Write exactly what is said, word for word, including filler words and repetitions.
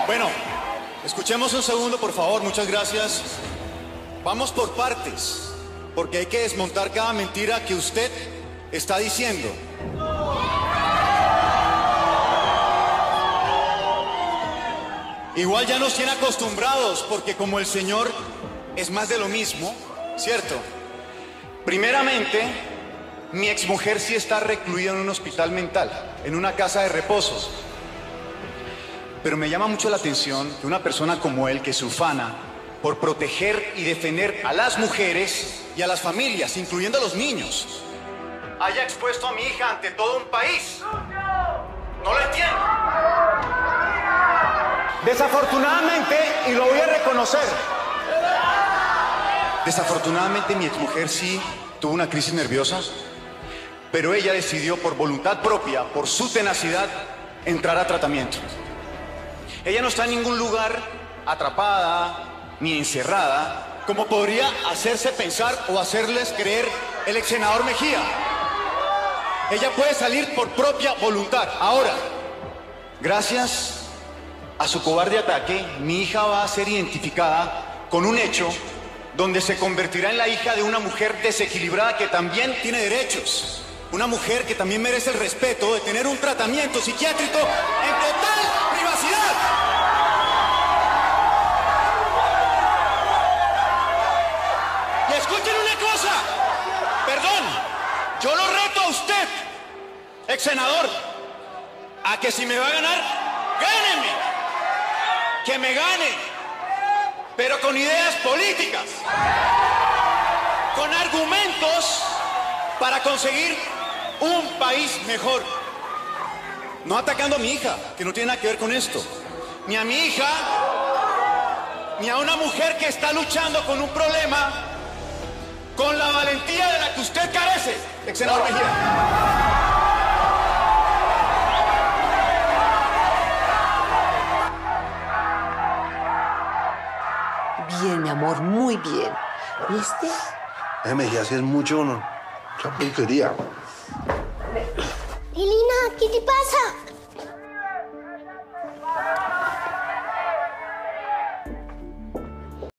Bueno, escuchemos un segundo, por favor, muchas gracias. Vamos por partes, porque hay que desmontar cada mentira que usted está diciendo. Igual ya nos tiene acostumbrados, porque como el Señor es más de lo mismo, ¿cierto? Primeramente, mi exmujer sí está recluida en un hospital mental, en una casa de reposo. Pero me llama mucho la atención que una persona como él, que se ufana por proteger y defender a las mujeres y a las familias, incluyendo a los niños, haya expuesto a mi hija ante todo un país. No lo entiendo. Desafortunadamente, y lo voy a reconocer, desafortunadamente mi exmujer sí tuvo una crisis nerviosa, pero ella decidió por voluntad propia, por su tenacidad, entrar a tratamiento. Ella no está en ningún lugar atrapada ni encerrada, como podría hacerse pensar o hacerles creer el ex senador Mejía. Ella puede salir por propia voluntad. Ahora, gracias a su cobarde ataque, mi hija va a ser identificada con un hecho donde se convertirá en la hija de una mujer desequilibrada que también tiene derechos. Una mujer que también merece el respeto de tener un tratamiento psiquiátrico en total privacidad. Y escuchen una cosa, perdón, yo lo reto a usted, ex senador, a que si me va a ganar, gáneme. Que me gane, pero con ideas políticas, con argumentos para conseguir un país mejor. No atacando a mi hija, que no tiene nada que ver con esto, ni a mi hija, ni a una mujer que está luchando con un problema con la valentía de la que usted carece, ex senador Mejía. Bien, mi amor, muy bien. ¿Viste? Eh, Mejía, si es mucho, ¿no? Mucha porquería. Elina, ¿qué te pasa?